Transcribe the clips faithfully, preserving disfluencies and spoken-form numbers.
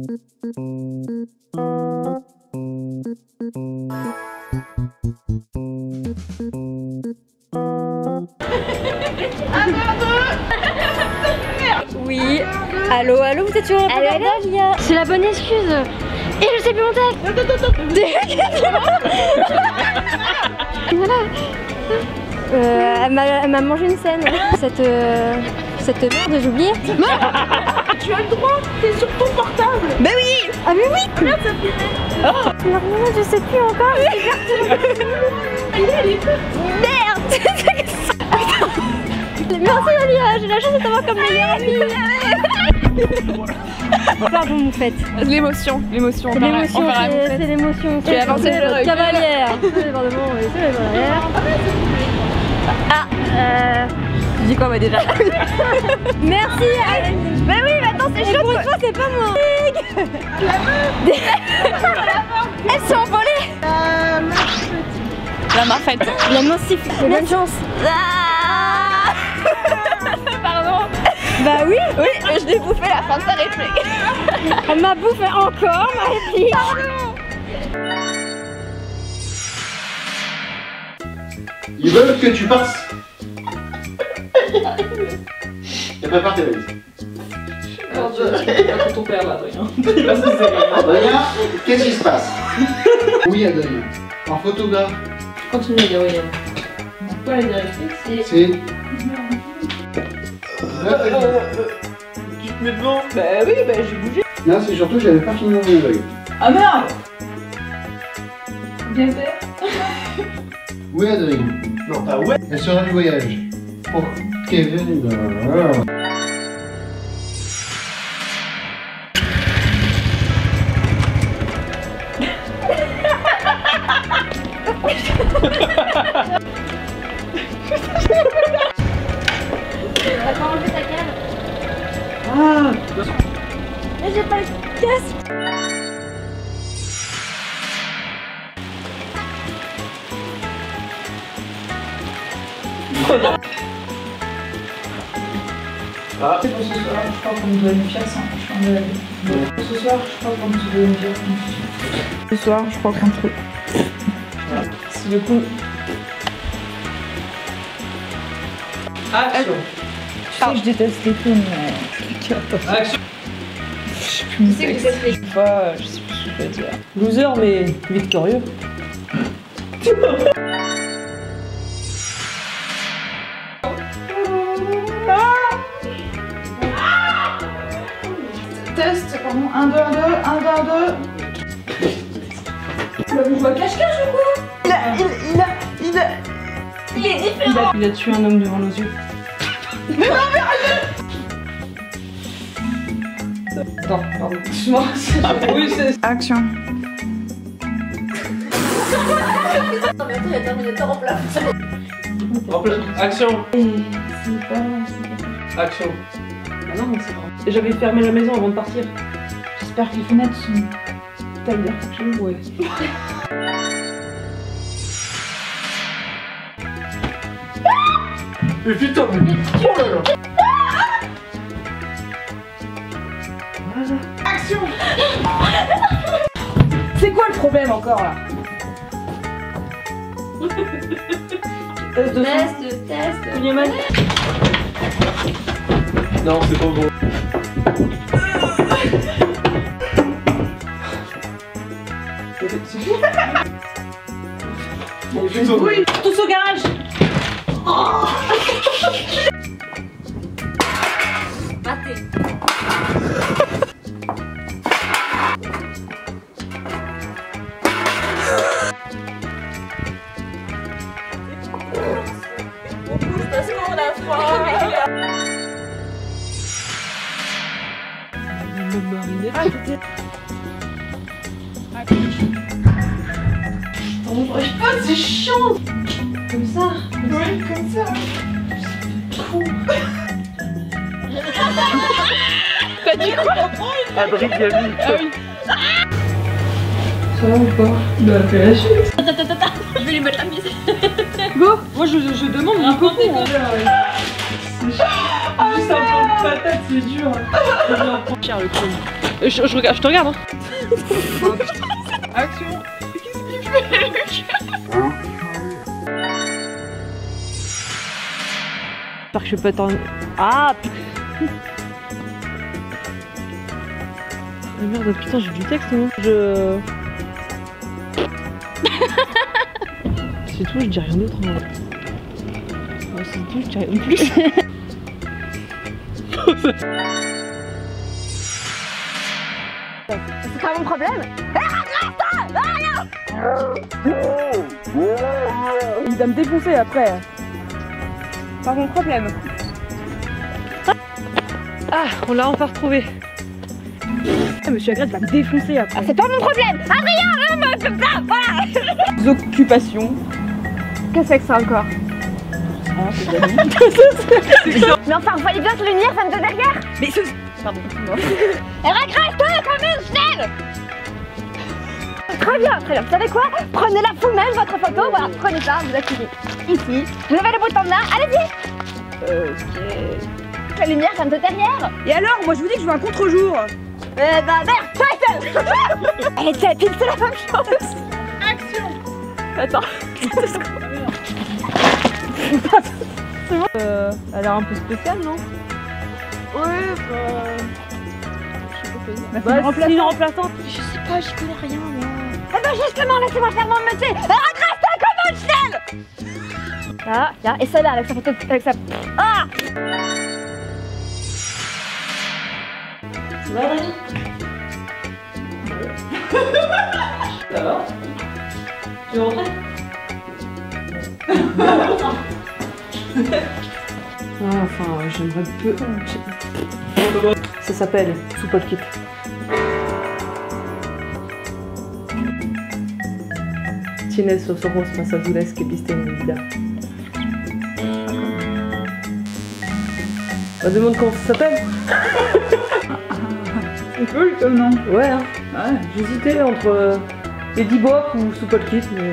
Oui. Allô, allô, vous êtes sur la Dahlia. C'est la bonne excuse. Et je sais plus mon texte. Voilà. Euh, elle m'a mangé une scène. Cette, euh, cette merde, j'ai oublié. Tu as le droit, t'es sur ton portable. Bah oui. Ah mais oui. Merde, ça filmé. Oh. Non, je sais plus encore. Merde. Merci Dahlia, j'ai la chance de t'avoir comme meilleure amie. Pardon Moufette. L'émotion, l'émotion. L'émotion, c'est l'émotion. Tu as avancé le recul. Cavalière. C'est les cavalière. Ah, euh... Tu dis quoi bah déjà? Merci. Bah oui, mais attends, c'est chaud. Pour une fois, c'est pas moi. Elles sont envolées. La marfette. La massif. Bonne chance. Pardon. Bah oui. Oui, mais je l'ai bouffé la fin de sa réplique. Elle m'a bouffé encore ma réplique. Pardon. Ils veulent que tu passes. Et prépare tes valises. Quand ton père là, Adrien. Il va se serrer. Adrien, qu'est-ce qui se passe? Oui, Adrien. En photographe. Continue à dire oui. Pourquoi les directives? C'est. Tu te mets devant? Bah oui, bah j'ai bougé. Non, c'est surtout que j'avais pas fini mon œil. Ah merde! Bien fait. Oui, Adrien. Non, pas ouais. Elle sera du voyage. Pour Kevin. euh, T'as pas enlevé ta canne? Ah. Mais j'ai pas le casque. Ah. Pour ce soir, je crois qu'on doit une pièce. Hein. Je suis en deuil. Pour ce soir, je crois qu'on doit une pièce. Ce soir, je crois qu'on peut. C'est le coup. Action. Tu sais que je déteste les films, mais... Action. Je sais plus mon texte. Je sais pas, je sais plus ce que je vais dire. Loser, mais victorieux. Test, pardon, un, deux, un, deux, un, deux, un, deux. Bah, vous jouez à cache-cache ou quoi? Il a, il, il a, il a... Il est différent. Il a, il a tué un homme devant nos yeux. Mais non, mais arrête. Attends, pardon, excuse-moi. Oui, c'est... Action. Non mais attends, il y a Terminator en plat. En plat. Action. C'est pas... Action. Ah non, mais c'est vrai. J'avais fermé la maison avant de partir. J'espère que les fenêtres sont... T'as bien fait ouais. Mais putain, mais. Oh là là. Action. C'est quoi le problème encore là? Test de Test, test. Cognoman. Non, c'est pas bon. C'est chaud. Bon, oui, tous au garage. Oh. Raté. On bouge parce qu'on a froid. On bouge pas, c'est chiant. Comme ça. Oui, comme ça. Con. T'as dit quoi? Adrien Gabi. Ah oui. Ça va ou pas? Bah fais la suite. Je vais lui mettre la musique. Go. Moi je, je demande mon copain. Ah, juste un plan de patate, c'est dur. Cher le con. Je, je, regarde, je te regarde. Hein. Action. Qu'est-ce qu'il fait, Luc? J'espère que je peux t'en... Ah putain. Ah merde, putain, j'ai du texte, moi. Je... C'est tout, je dis rien d'autre. Hein. Ouais, c'est tout, je dis rien de plus. C'est pas mon problème. Il va me défoncer après. Pas mon problème. Ah, on l'a enfin retrouvé. Ah, Monsieur Agrette va me défoncer après. Ah, c'est pas mon problème. Adrien, ne me fais pas. Voilà. Les occupations. Qu'est-ce que c'est que ça encore? Ah, c'est bien. Mais enfin, vous voyez bien que lumière vient de derrière. Mais ce... Pardon. Et regrette-toi comme une stèle. Très bien, très bien. Vous savez quoi? Prenez-la vous-même, votre photo. Voilà, prenez ça, vous appuyez ici. Vous levez le bouton de là, allez-y. Ok. La lumière vient de derrière. Et alors, moi je vous dis que je veux un contre-jour. Eh ben merde, Titan. Elle était pile, c'est la même chose. Action. Attends. C'est bon. Euh, elle a l'air un peu spéciale, non? Ouais, bah... Bah, c'est une remplaçante. remplaçante. Je sais pas, j'y connais rien, moi. Eh ben justement, laissez-moi faire mon métier. Regrette-toi comme une stèle. Là, là, et celle-là, avec sa photo, avec sa... Ah. Ça va, Adrien? Ça va? Tu veux rentrer? Ah, enfin, j'aimerais peu... Ça s'appelle soupe al kit. Tienes los ojos más azules que viste en mi vida. Bah, demande comment ça s'appelle. C'est cool comme nom. Ouais, hein. Ouais, j'hésitais entre euh, Lady Bop ou soupe al kit, mais...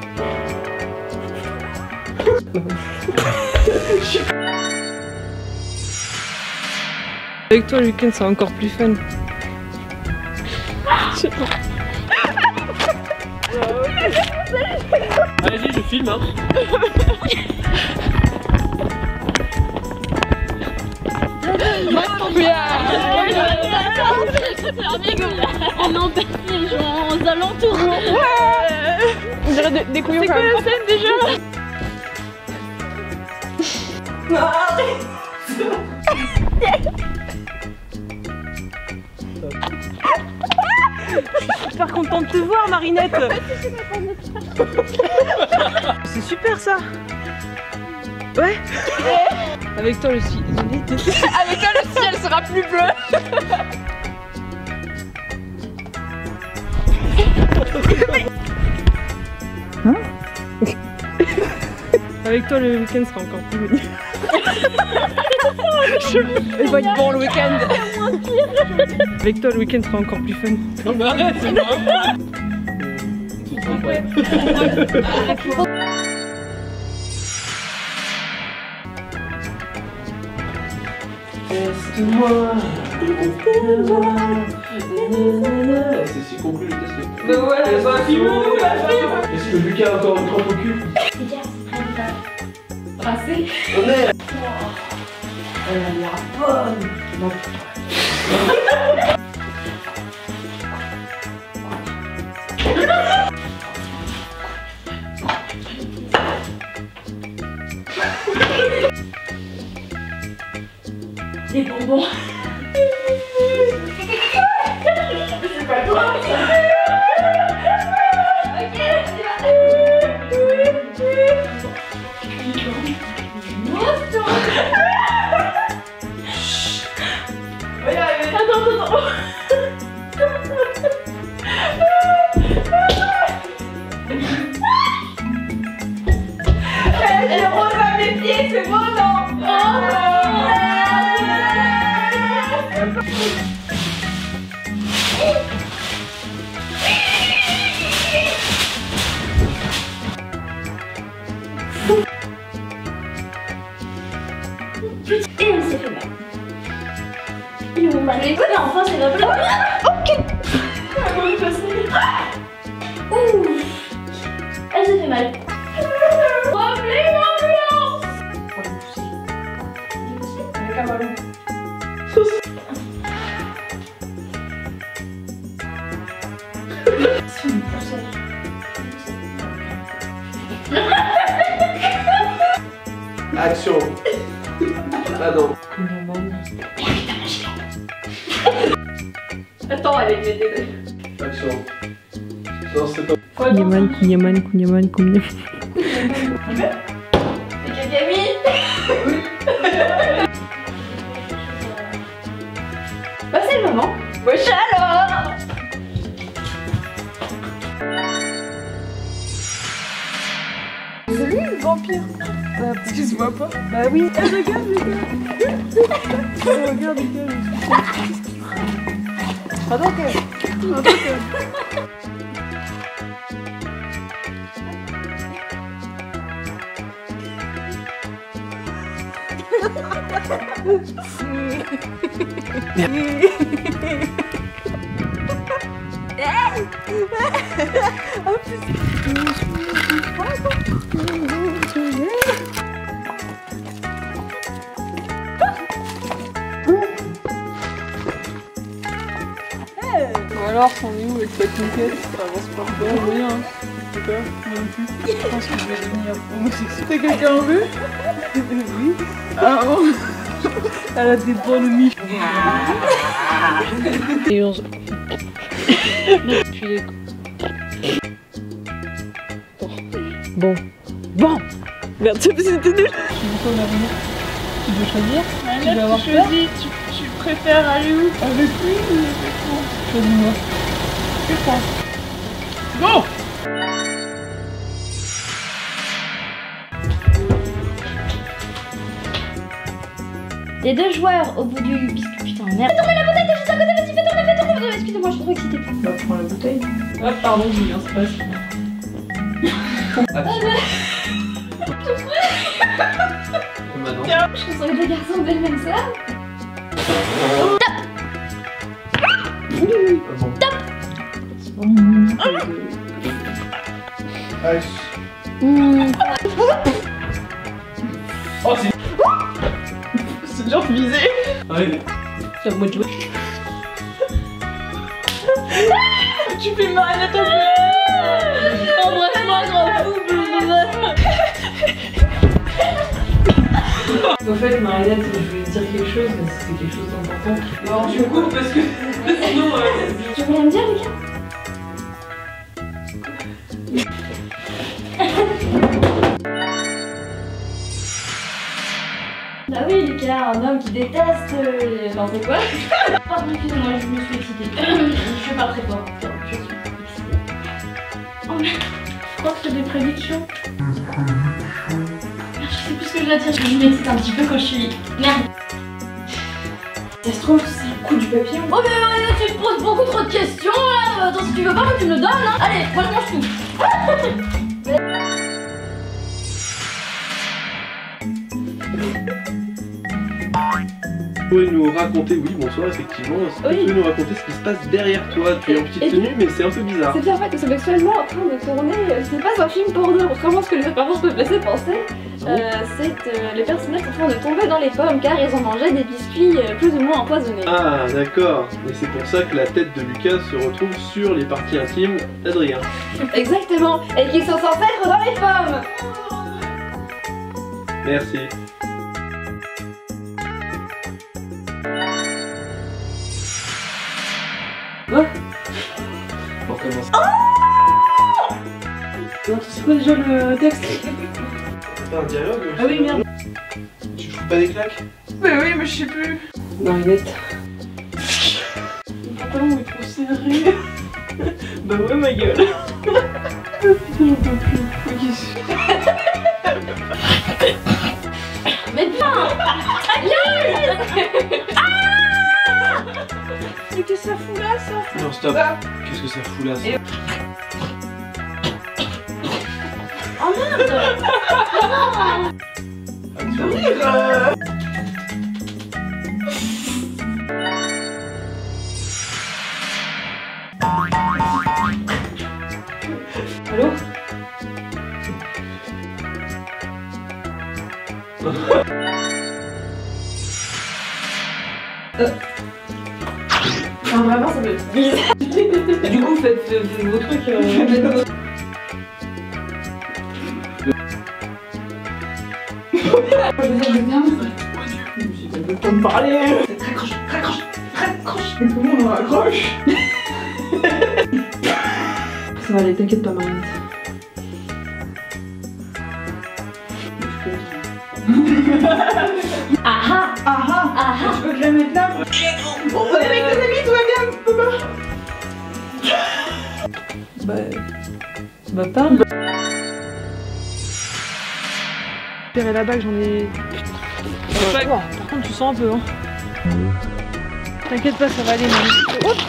Avec toi, le week-end, c'est encore plus fun. Allez-y, je filme, hein. On embête les gens aux alentours. On dirait des, des couillons. C'est quoi la scène déjà? Je suis super contente de te voir, Marinette. C'est super ça. Ouais. Avec toi le ciel. Avec toi le ciel sera plus bleu. Hein? Avec toi le week-end sera encore plus joli. Elle va être bon le week-end. Avec toi le week-end sera encore plus fun. Non mais arrête, c'est pas Reste-moi, reste-moi. C'est si conclu le test. Bah ouais, bah filme-nous la film. Est-ce que Lucas a encore une trompe au cul? Tracé. On est. Elle a l'air bonne. Les bonbons. C'est pas toi. Attends, attends, attends. J'ai rose à mes pieds, c'est beau, non? Oh, Si on est pour ça. Action. Ah non. Attends, elle est des Action. Non, c'est pas. Kunyaman, kunyaman, kunyaman, kunyaman. C'est Kagami. Bah c'est le moment. Wesh alors. Vous avez vu le vampire? Bah, parce qu'il se voit pas. Bah oui. Eh, regarde, regarde. Eh, regarde, regarde. Attends que. Attends que. Ou alors, c'en est où avec ta conquête? Ça avance pas encore, rien. Je sais pas, non plus. Je pense que je vais devenir homosexuel. T'as quelqu'un en vue? Oui. Ah bon? Elle a des bonnes miches. Et on se... Je suis d'accord. Bon. Bon. Merde, c'était nul. Tu veux quoi l'avenir? Tu veux choisir? Tu vas avoir peur? choisis, tu, tu préfères aller où? Avec lui ou avec moi? Choisis-moi. Je pense. Go! Les deux joueurs au bout du biscuit. Putain, merde. Tournez la bouteille, t'es juste à côté, vas-y, fais tourner, fais tourner. Excusez-moi, je suis trop excitée. Bah, prends la bouteille. Ah, pardon, Julien, c'est pas ça. Maintenant. Je ressemble à deux garçons belles même ça. Allez. Oh, c'est. C'est dur de viser. Ouais. C'est à moi de jouer. Tu fais mal à ton père. Embrasse-moi, je m'en fous. En fait, Marinette, je voulais te dire quelque chose, mais c'était quelque chose d'important. Alors, je coupe parce que sinon. Euh... Tu voulais me dire, Lucas? Bah oui, Lucas, un homme qui déteste. Euh... Enfin, c'est quoi? Pardon, excusez-moi, je me suis excitée. Je suis pas très fort. Je suis excitée. Oh merde, je crois que j'ai des prédictions. Je sais plus ce que je dois dire, je m'excite un petit peu quand je suis. Merde. Ça se trouve, c'est le coup du papier. Oh, mais euh, tu te poses beaucoup trop de questions là. Attends, si tu veux pas, moi tu me le donnes. Hein. Allez, moi je mange tout. Vous pouvez nous raconter, oui, bonsoir, effectivement, est-ce que Oui. tu peux nous raconter ce qui se passe derrière toi? Tu es en petite Et tenue, mais c'est un peu bizarre. C'est bien vrai que c'est actuellement en train de tourner. Ce n'est pas un film porno, contrairement à ce que les apparences peuvent laisser penser. Euh, c'est euh, les personnages sont en train de tomber dans les pommes car ils ont mangé des biscuits euh, plus ou moins empoisonnés. Ah, d'accord. Et c'est pour ça que la tête de Lucas se retrouve sur les parties intimes d'Adrien. Exactement. Et qu'ils sont censés être dans les pommes. Merci. Quoi? Pour commencer. C'est quoi déjà le texte? C'est un dialogue? Ah oui, merde. Tu fous pas des claques? Mais oui, mais je sais plus. Marinette. Le pantalon est trop serré. Bah ouais, ma gueule. Putain, j'en peux plus. Ok. Mais putain. Mais qu'est-ce que ça fout là, ça? Non, stop. Qu'est-ce que ça fout là, ça? Oh merde. Action. Allô? Non, vraiment, ça me bizarre. Du coup, faites, faites, faites vos trucs. Euh... Je veux dire, je viens. J'ai pas le temps de parler. Raccroche, raccroche, raccroche. Mais comment on raccroche? Ça va aller, t'inquiète pas, Mariette. Ah ah. Ah ah. Ah ah. Tu veux que je la mette là? Bon, on est avec tes amis, tout va bien, papa. Bah... Bah parle. Récupérer la bague, j'en ai... Putain. Wow, par contre, tu sens un peu, hein. T'inquiète pas, ça va aller, Marie. Hop.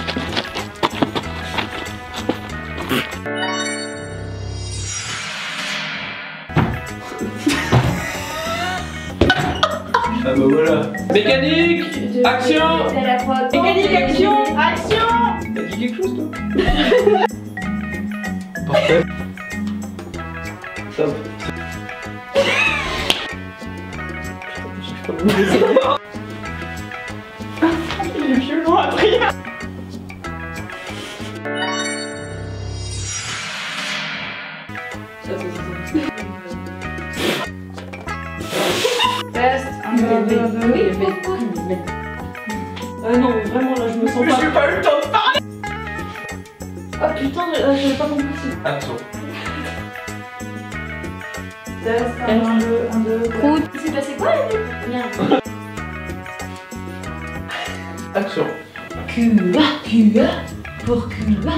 Ah bah voilà. Mécanique. Action. Mécanique, action, action. T'as dit quelque chose, toi? Parfait. Ça va. Il est violent, Adrien. Test, un, deux, un, deux, un, deux. Oui, Ah non, mais vraiment là, je me sens pas. J'ai pas eu le temps de parler. oh putain, j'avais pas compris. Action. Test, un, deux, un, deux, un, deux. Prout. Il s'est passé quoi là? Merde. Action. Cuba, Cuba, pour Cuba.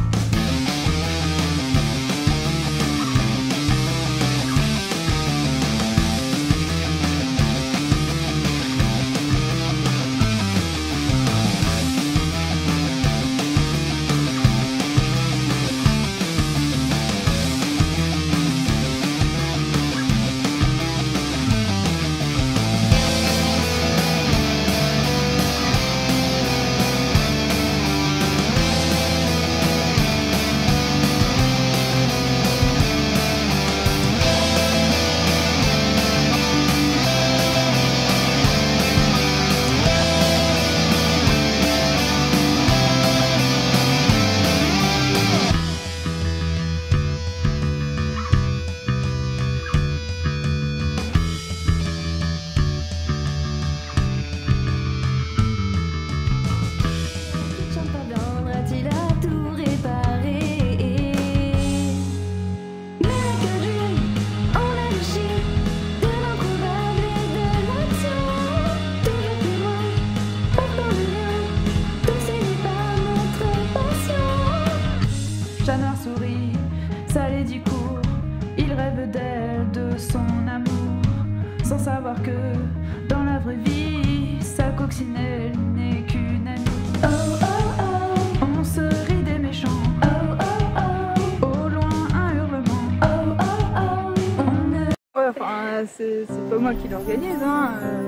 Chat sourit, salé du cours, il rêve d'elle, de son amour, sans savoir que dans la vraie vie, sa coccinelle n'est qu'une amie. Oh oh oh, on se rit des méchants. Oh oh oh, au loin un hurlement. Oh oh oh, on ne... Ouais, enfin, c'est pas moi qui l'organise, hein. Euh...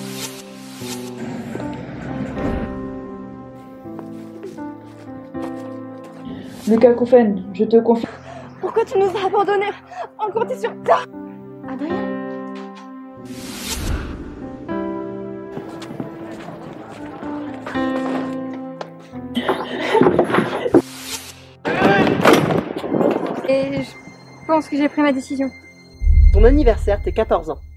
Lucas Koufen, je te confie. Pourquoi tu nous as abandonnés? On comptait sur toi. Adrien. Et je pense que j'ai pris ma décision. Ton anniversaire, tes quatorze ans.